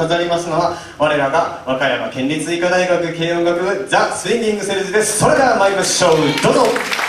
飾りますのは、我らが和歌山県立医科大学軽音楽部ザ・スインギングセルズです。それでは参りましょう、どうぞ。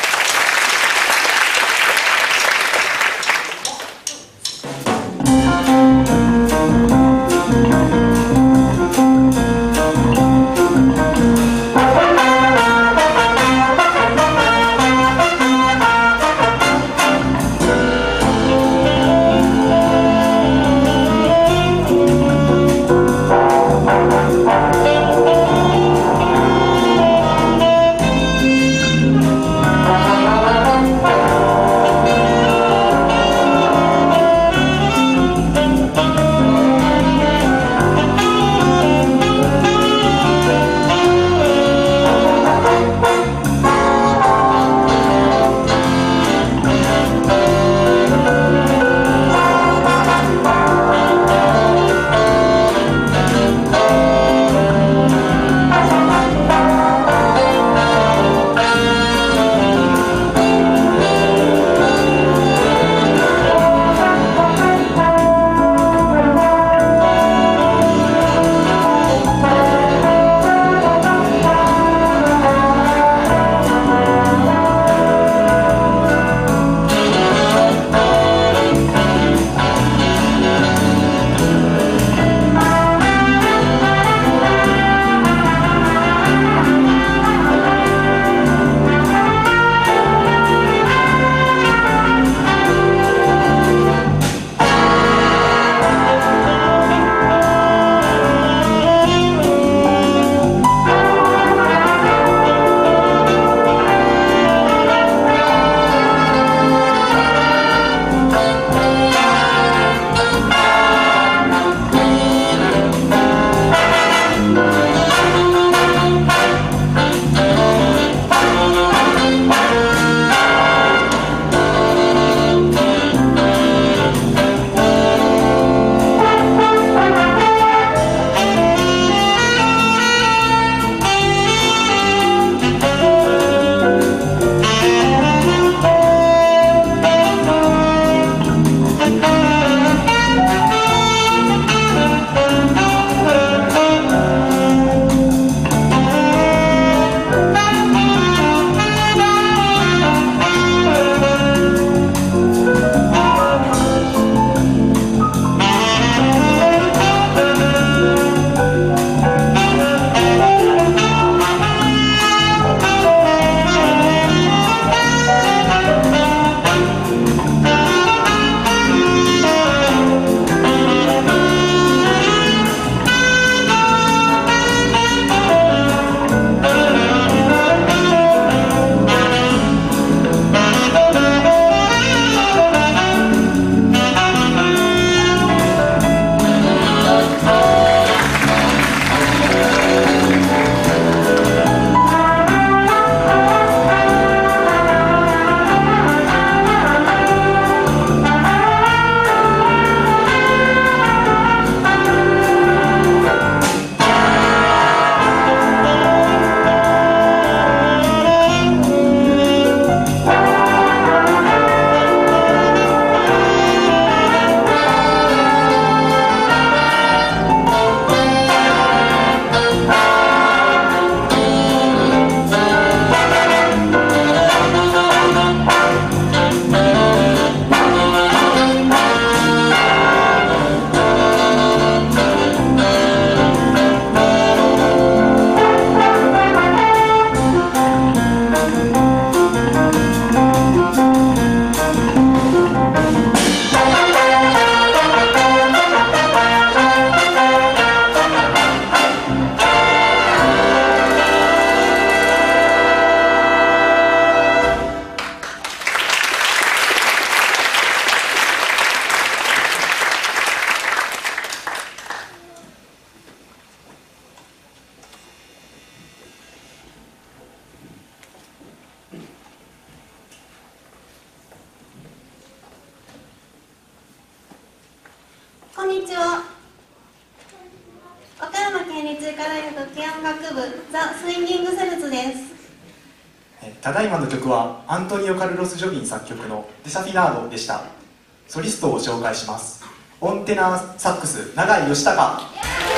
こんにちは。和歌山県立医科大学軽音楽部ザ・スインギングセルツです。 ただいまの曲はアントニオ・カルロス・ジョビン作曲のデサフィナードでした。ソリストを紹介します。オンテナーサックス永井義孝。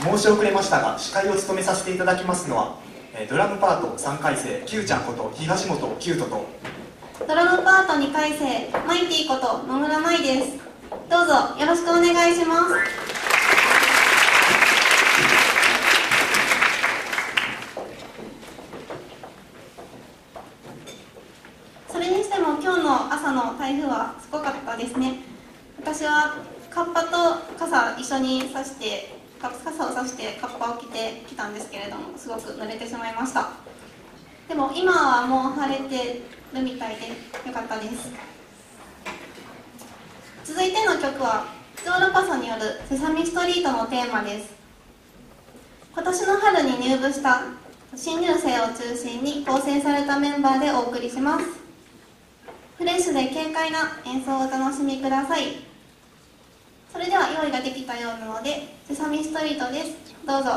申し遅れましたが、司会を務めさせていただきますのは、ドラムパート3回生 Q ちゃんこと東本キュートと、 ドラムパート2回生マイティこと野村舞です。どうぞよろしくお願いします。それにしても今日の朝の台風はすごかったですね。私はカッパと傘一緒に差して傘を差してカッパを着てきたんですけれども、すごく濡れてしまいました。でも今はもう晴れてるみたいでよかったです。続いての曲はジョーロパソによるセサミストリートのテーマです。今年の春に入部した新入生を中心に構成されたメンバーでお送りします。フレッシュで軽快な演奏をお楽しみください。それでは用意ができたようなので、セサミストリートです。どうぞ。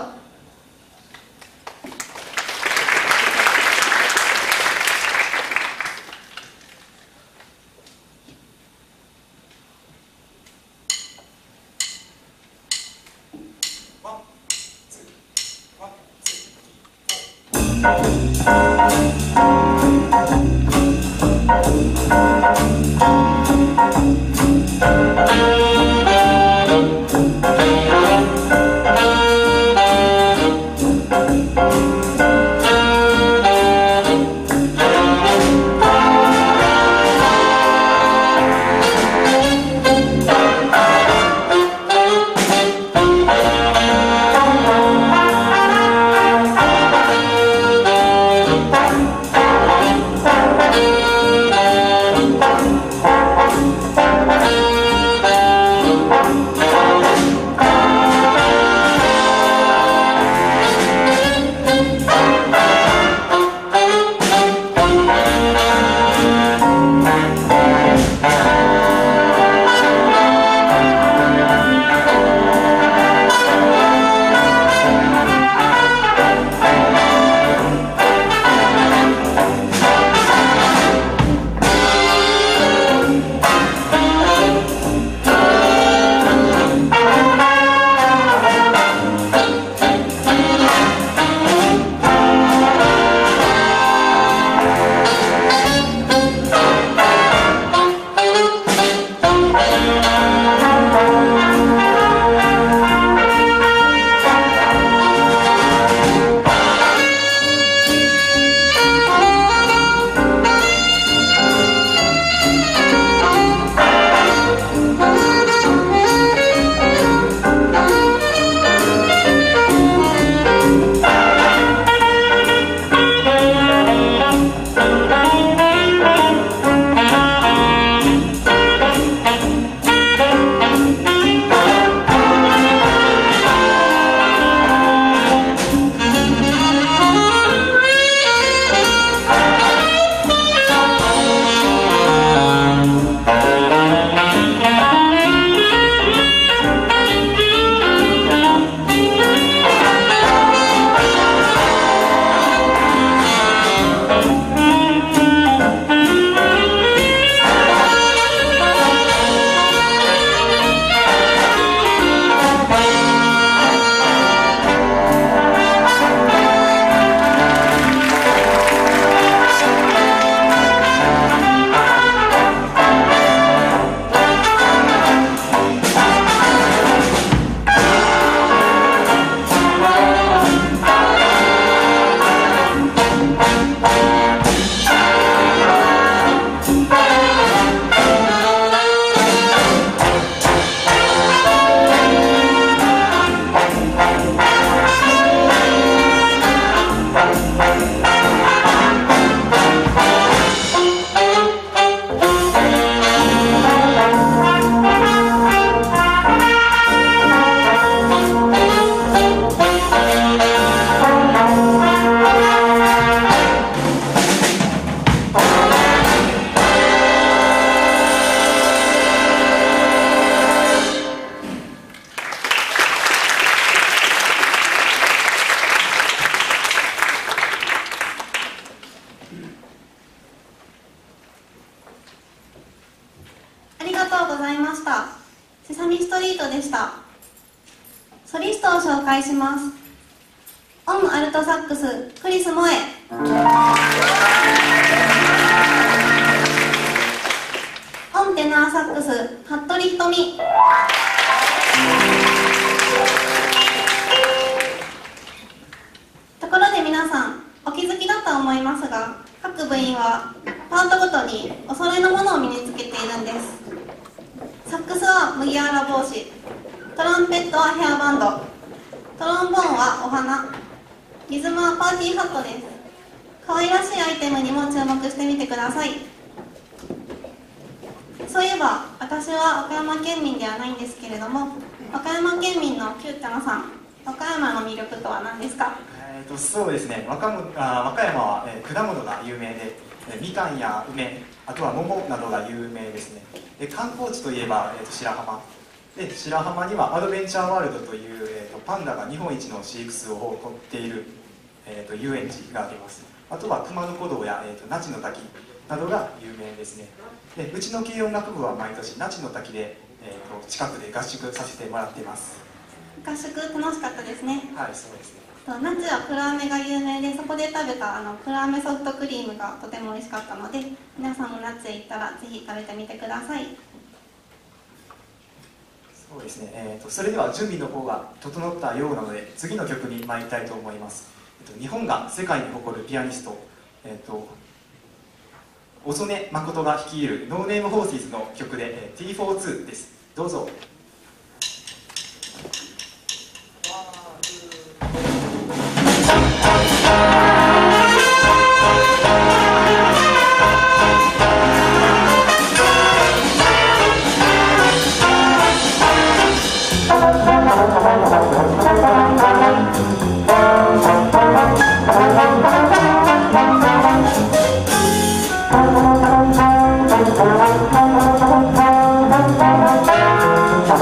セサミストリートでした。そソリストを紹介します。オンアルトサックスクリス・モエ、オンテナーサックス服部ひとみ、ところで皆さんお気づきだと思いますが、各部員はパートごとにお揃いのものを身につけているんです。サックスは麦わら帽子、トランペットはヘアバンド、トロンボーンはお花、リズムはパーティーハットです。可愛らしいアイテムにも注目してみてください。そういえば私は和歌山県民ではないんですけれども、和歌山県民のキューちゃんさん、和歌山の魅力とは何ですか？ そうですね、和歌山は、果物が有名で、みかんや梅、あとは桃などが有名ですね。で観光地といえば、白浜で、白浜にはアドベンチャーワールドという、パンダが日本一の飼育数を誇っている、遊園地があります。あとは熊野古道や、那智の滝などが有名ですね。でうちの軽音楽部は毎年那智の滝で、近くで合宿させてもらっています。 合宿楽しかったですね。 はい、そうですね。 那智は黒飴が有名で、そこで食べた黒飴ソフトクリームがとても美味しかったので、皆さんも那智へ行ったらぜひ食べてみてください。 そうですね、それでは準備の方が整ったようなので、次の曲に参りたいと思います。日本が世界に誇るピアニスト、小曽根誠が率いるノーネームホーシーズの曲で、T42 です。どうぞ。 「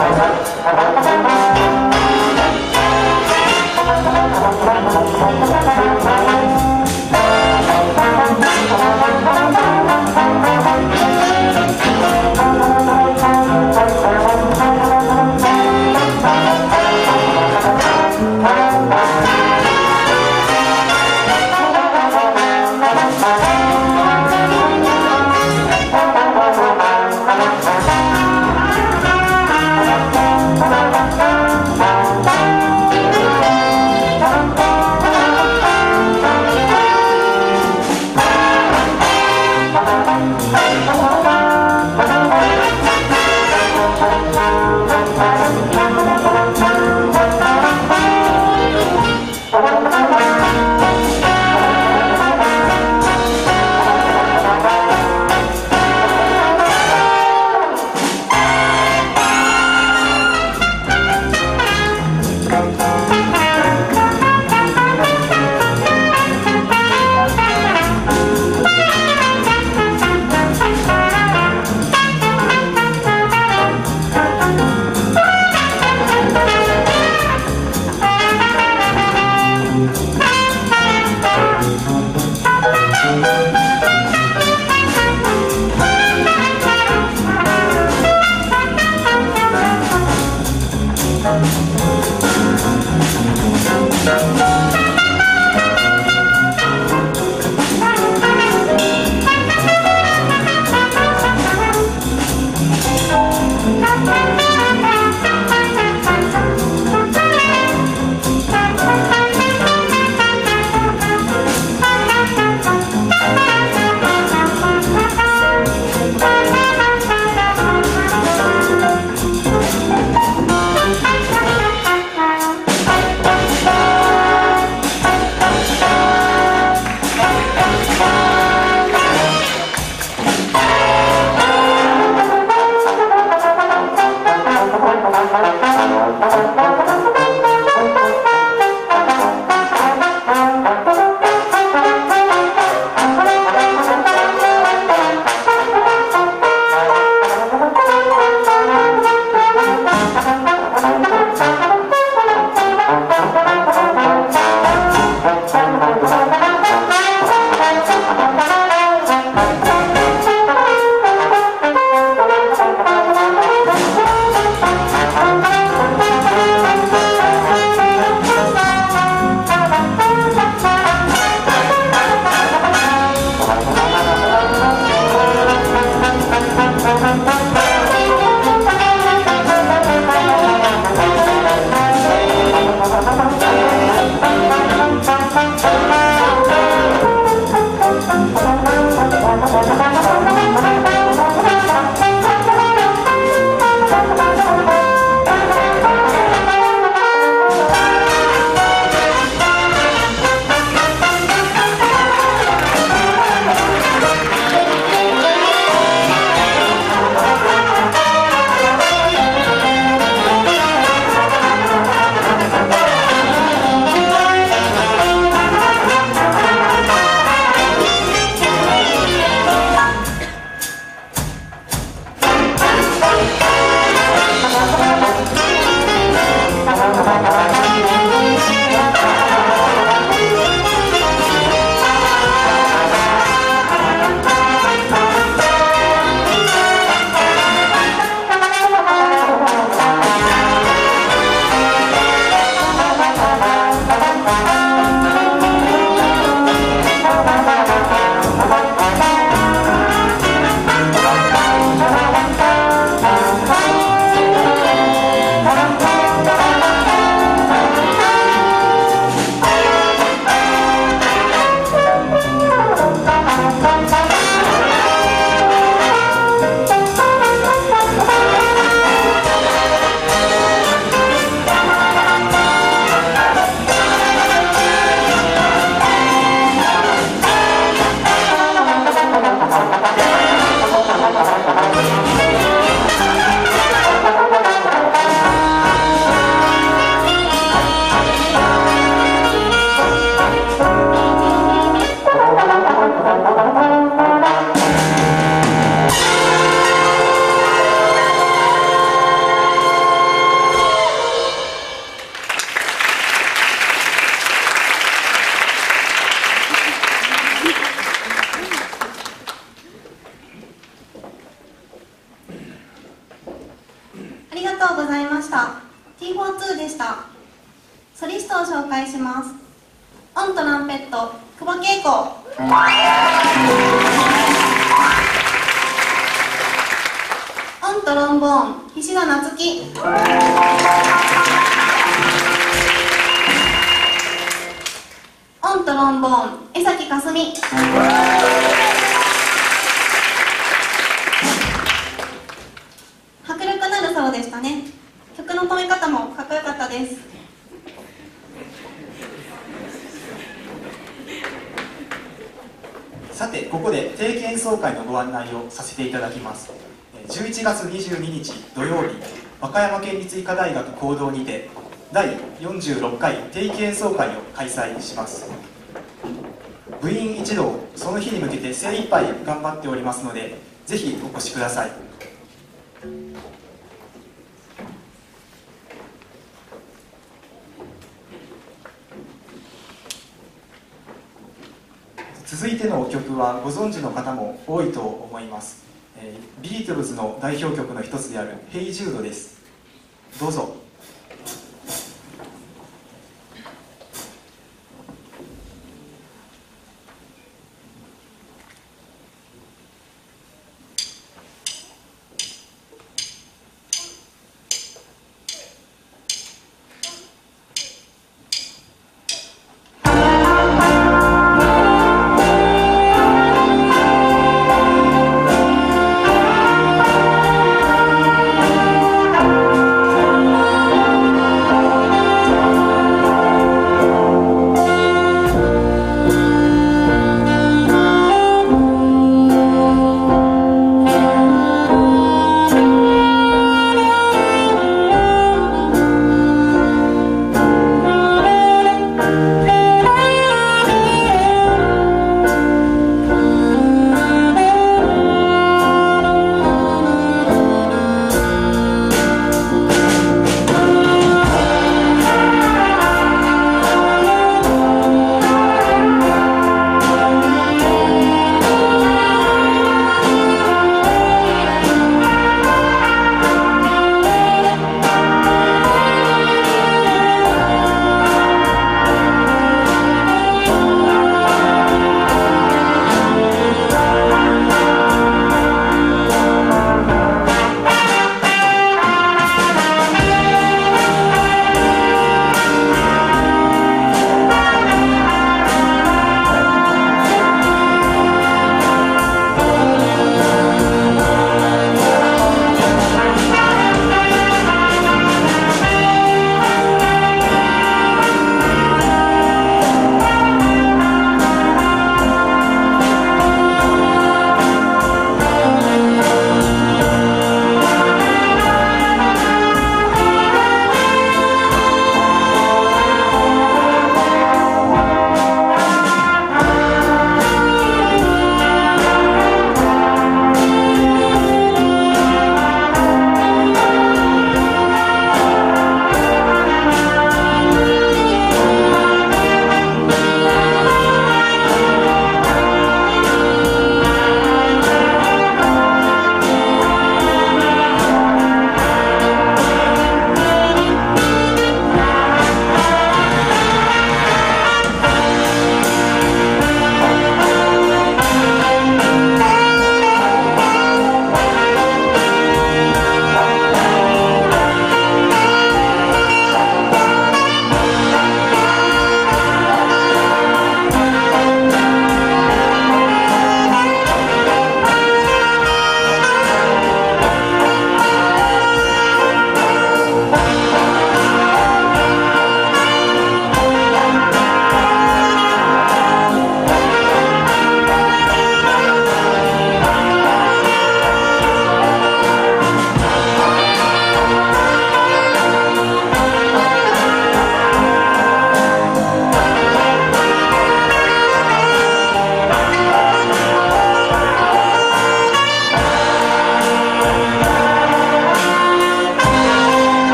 がとうございました。 T42 でした。ソリストを紹介します。オントランペット久保恵子、オントロンボーン菱田夏樹、オントロンボーン江崎かすみ、迫力のあるソロでしたね。曲の止め方もかっこよかったです。 さて、ここで定期演奏会のご案内をさせていただきます。11月22日土曜日、和歌山県立医科大学講堂にて第46回定期演奏会を開催します。部員一同、その日に向けて精一杯頑張っておりますので、ぜひお越しください。続いての曲はご存知の方も多いと思います。ビートルズの代表曲の一つである「ヘイ・ジュード」です。どうぞ。 「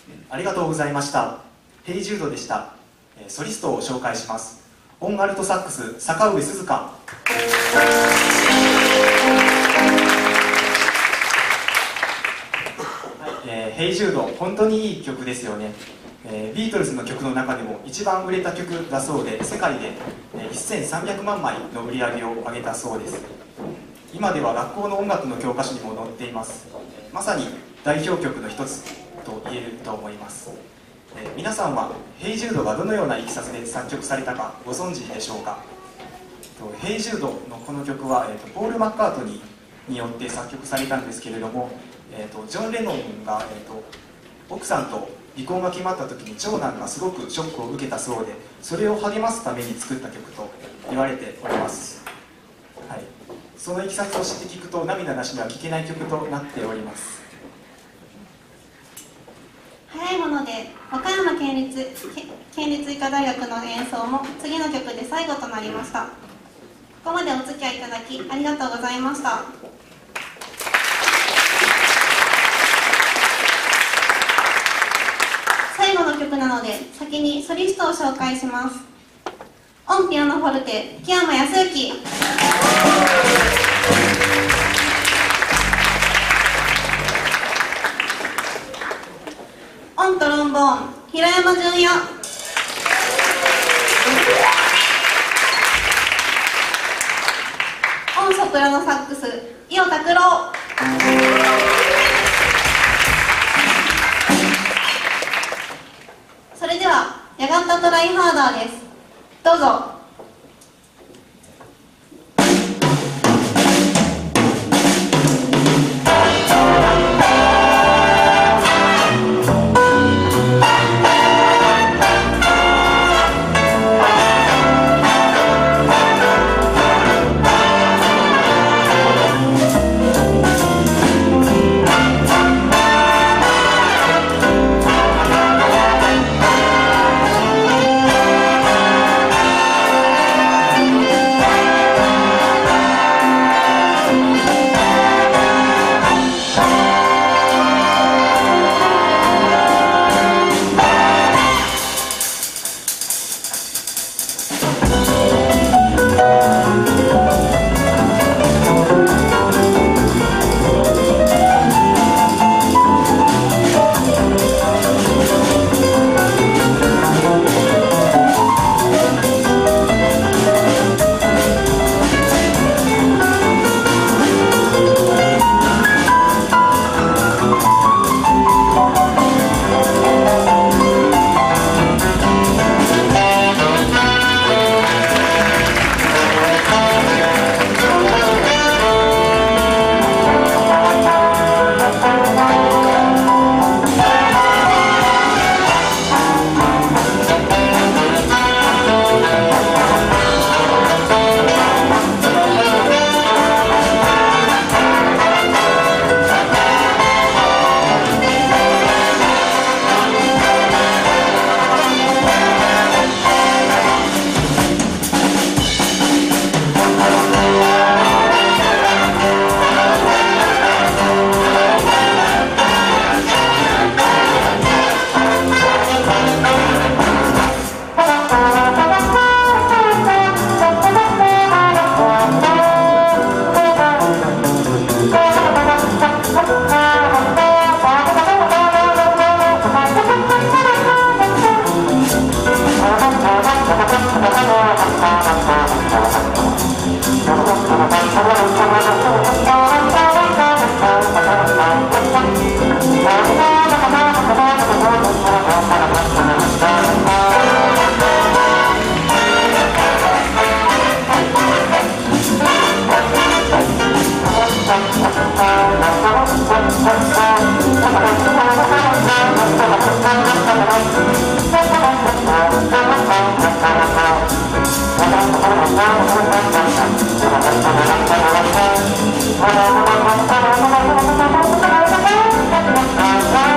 ありがとうございました。ヘイジュードでした。ソリストを紹介します。オンアルトサックス坂上鈴香。ヘイジュード、本当にいい曲ですよね。ビートルズの曲の中でも一番売れた曲だそうで、世界で1300万枚の売り上げを上げたそうです。今では学校の音楽の教科書にも載っています。まさに代表曲の一つと言えると思います。皆さんはヘイジュードがどのようないきさつで作曲されたかご存知でしょうか。ヘイジュードのこの曲はポール・マッカートニーによって作曲されたんですけれども、ジョン・レノンが、奥さんと離婚が決まった時に長男がすごくショックを受けたそうで、それを励ますために作った曲と言われております。はい、そのいきさつを知って聞くと涙なしには聴けない曲となっております。 早いもので和歌山県立医科大学の演奏も次の曲で最後となりました。ここまでお付き合いいただきありがとうございました。最後の曲なので先にソリストを紹介します。オンピアノフォルテ木山康之、オントロンボーン平山純也、オンソプラノサックス伊尾拓郎、それではヤガンタトライハーダーです。どうぞ。 Thank you.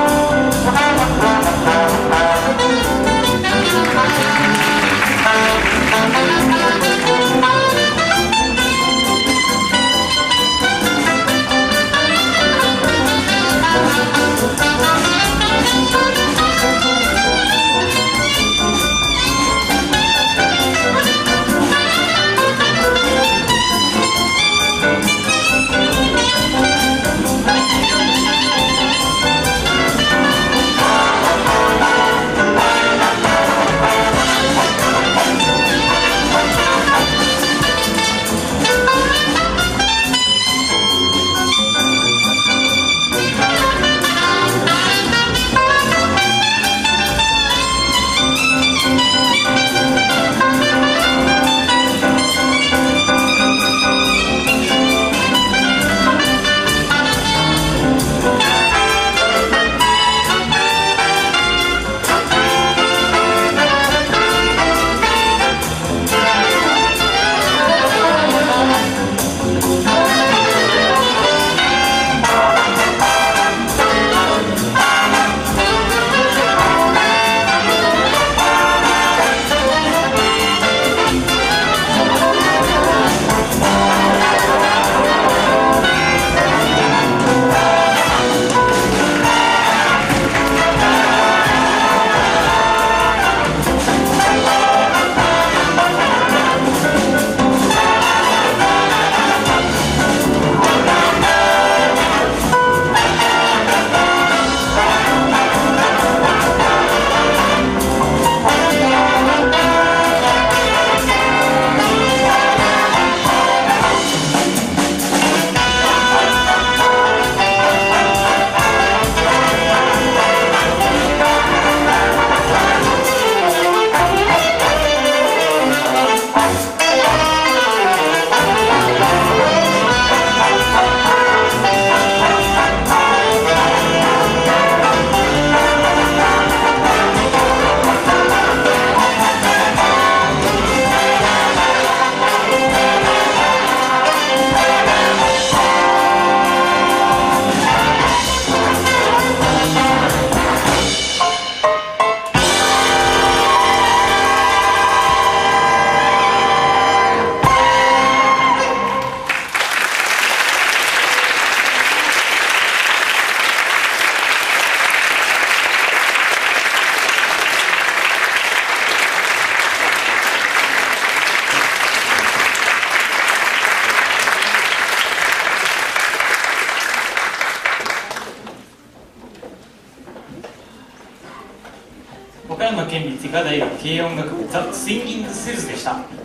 和歌山県立医科大学軽音楽部ザ・スインギングセルズでした。